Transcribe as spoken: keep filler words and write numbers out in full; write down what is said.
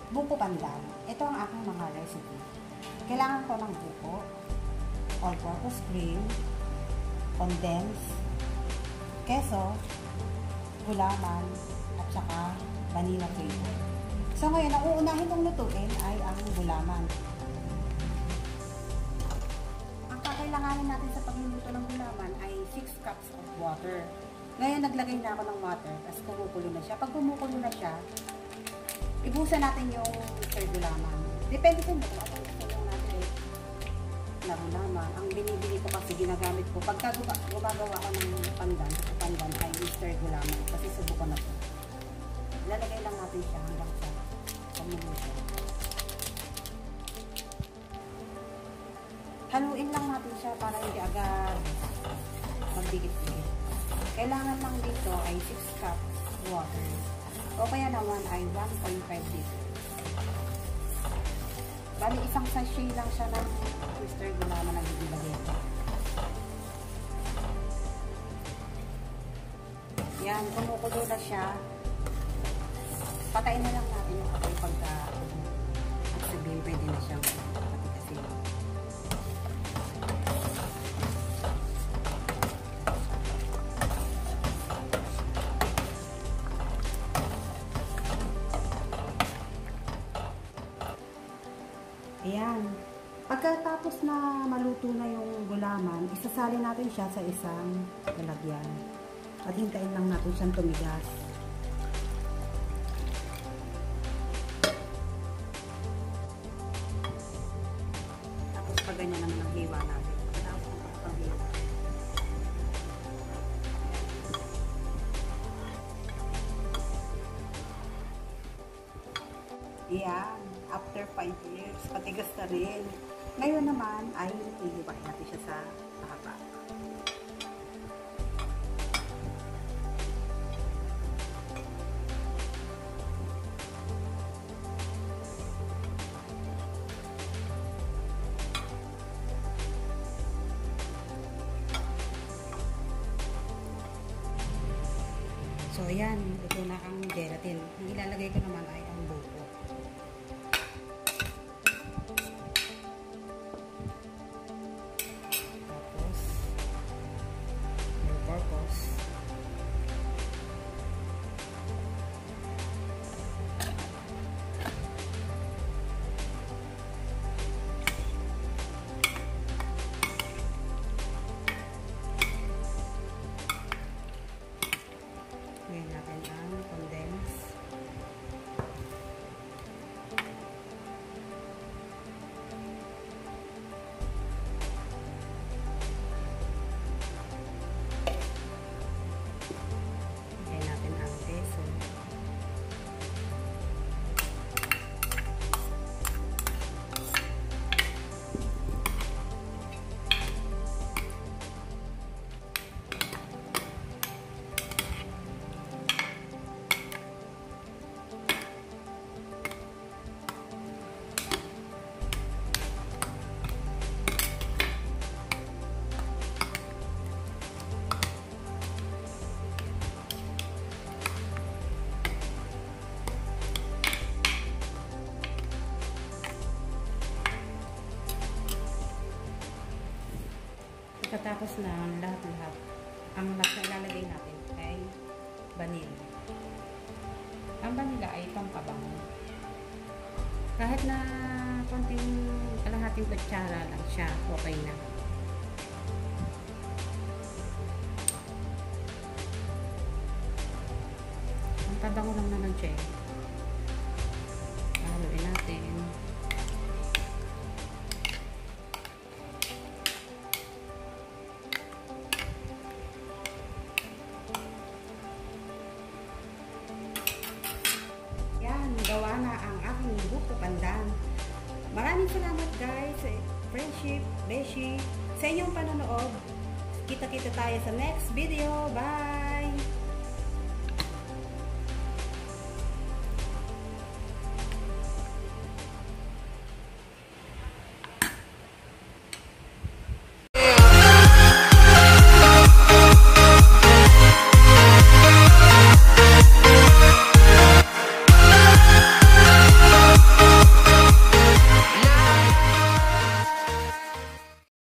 buko pandan. Ito ang aking mga recipe. Kailangan ko ng buko, all-purpose cream, condensed, keso, gulaman, at saka vanilla flavor. So ngayon, ang uunahin kong lutuin ay ang gulaman. Ang kakailanganin natin sa pagluluto ng gulaman ay six cups of water. Ngayon, naglagay na ako ng water, tapos kumukulo na siya. Pag kumukulo na siya, ibusan natin yung sir gulaman. Depende sa inyo kung anong gusto nyo natin na gulaman. Ang binibili ko kasi ginagamit ko, pagka gumagawa ko ng pandan, sa pandan ay sir gulaman. Kasi subo ko na po. Lalagay lang natin siya hanggang sa kumulo siya. Haluin lang natin siya para hindi agad magdikit-dikit. Kailangan lang dito ay six cups water. O kaya naman ay one point five liters. Bali, isang sachet lang siya ng Mister Gulaman na ilagay ito. Yan, kumukulo na siya. Patayin na lang natin yung apoy pagka at sabihin pwede na siyang patikasin. Ayan. Pagkatapos na maluto na yung gulaman, isasali natin siya sa isang lalagyan. At hintayin lang natin siyang tumigas. Tapos pag ganyan naman ang hiwa natin. Tapos ang hiwa. Ayan. After five years, patigas na rin. Ngayon naman ay hihiwain natin siya sa haba. So ayan, ito na ang gelatin. Ang ilalagay ko naman ay ang buko. Ngayon natin ang condense. Ngayon natin ang keso. Pagkatapos na lahat-lahat, ang lahat na ilalagay natin ay vanilla. Ang vanilla ay pampabango. Kahit na konting kalahating kutsara lang siya, okay na. Ang pabango lang naman siya eh. Haluin natin. Gawa na ang aking buko pandan. Maraming salamat guys, friendship, beshi, sa inyong panonood. Kita-kita tayo sa next video. Bye!